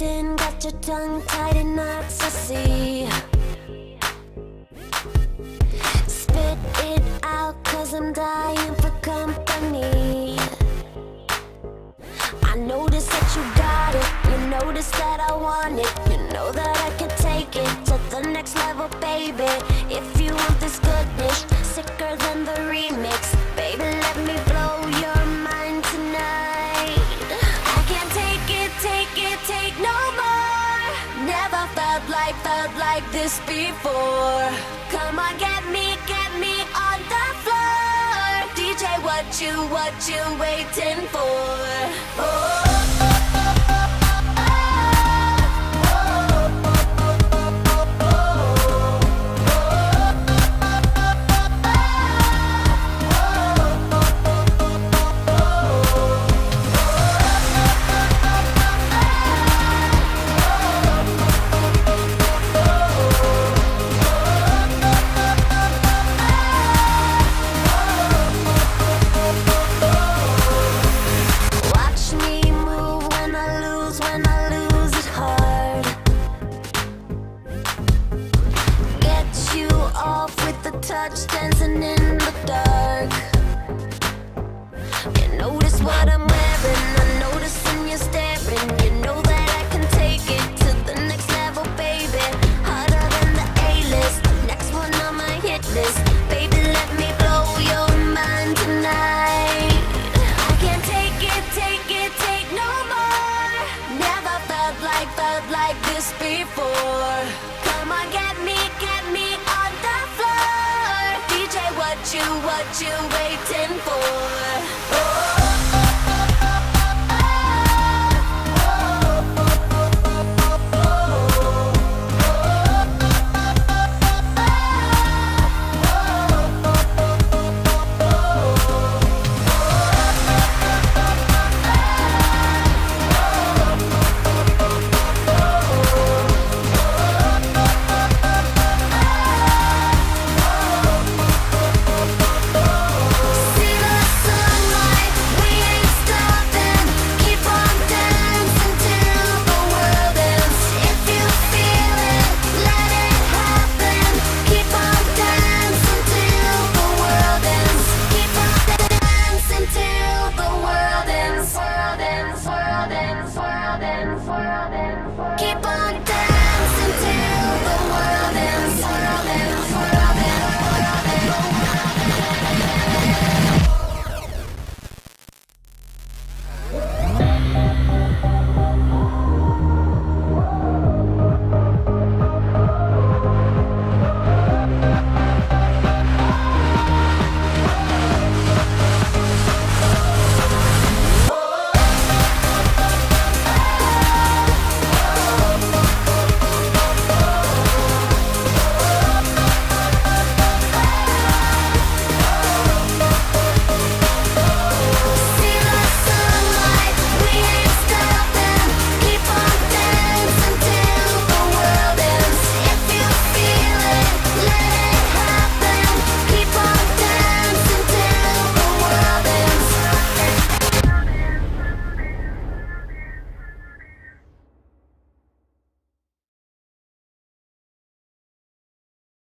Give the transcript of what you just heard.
waiting, got your tongue tied in knots, I see. Spit it out, cause I'm dying for company. I notice that you got it, you notice that I want it. You know that I can take it to the next level, baby. If you want this goodness, sicker than the remix, baby, let me blow your mind tonight. I can't take no more. Never felt like this before. Come on, get me on the floor. DJ, what you waiting for? Oh. Touch dancing in the dark. You notice what I'm wearing, I notice when you're staring. You know that I can take it to the next level, baby. Harder than the A-list, next one on my hit list. Baby, let me blow your mind tonight. I can't take no more. Never felt like this before. Come on, get me on the floor. DJ, what you waiting